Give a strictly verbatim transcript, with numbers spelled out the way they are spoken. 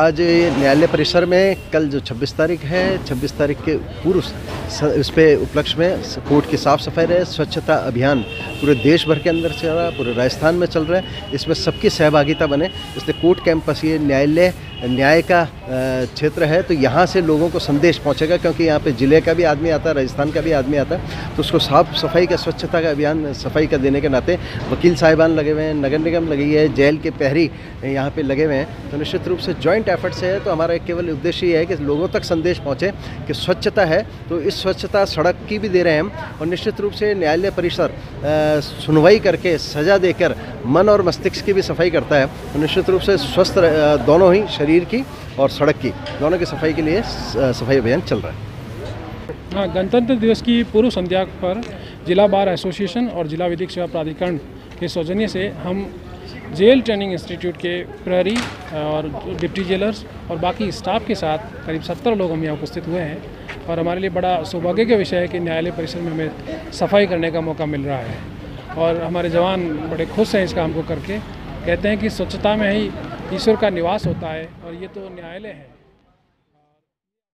आज न्यायालय परिसर में कल जो छब्बीस तारीख है, छब्बीस तारीख के पूर्व इस पे उपलक्ष्य में कोर्ट की साफ़ सफाई रहे, स्वच्छता अभियान पूरे देश भर के अंदर चल रहा है, पूरे राजस्थान में चल रहा है। इसमें सबकी सहभागिता बने, इसलिए कोर्ट कैंपस ये न्यायालय न्याय का क्षेत्र है, तो यहाँ से लोगों को संदेश पहुँचेगा, क्योंकि यहाँ पे ज़िले का भी आदमी आता है, राजस्थान का भी आदमी आता है, तो उसको साफ सफाई का, स्वच्छता का अभियान, सफाई का देने के नाते वकील साहिबान लगे हुए हैं, नगर निगम लगी है, जेल के प्रहरी यहाँ पे लगे हुए हैं। तो निश्चित रूप से जॉइंट एफर्ट से है, तो हमारा एक केवल उद्देश्य ये है कि लोगों तक संदेश पहुँचे कि स्वच्छता है, तो इस स्वच्छता सड़क की भी दे रहे हैं हम, और निश्चित रूप से न्यायालय परिसर सुनवाई करके सजा देकर मन और मस्तिष्क की भी सफाई करता है। तो निश्चित रूप से स्वस्थ दोनों ही, शरीर की और सड़क की, दोनों की सफाई के लिए सफाई अभियान चल रहा है। हाँ, गणतंत्र दिवस की पूर्व संध्या पर जिला बार एसोसिएशन और जिला विधिक सेवा प्राधिकरण के सौजन्य से हम जेल ट्रेनिंग इंस्टीट्यूट के प्रहरी और डिप्टी जेलर्स और बाकी स्टाफ के साथ करीब सत्तर लोग हम यहाँ उपस्थित हुए हैं, और हमारे लिए बड़ा सौभाग्य का विषय है कि न्यायालय परिसर में हमें सफाई करने का मौका मिल रहा है, और हमारे जवान बड़े खुश हैं इस काम को करके। कहते हैं कि स्वच्छता में ही ईश्वर का निवास होता है, और ये तो न्यायालय है।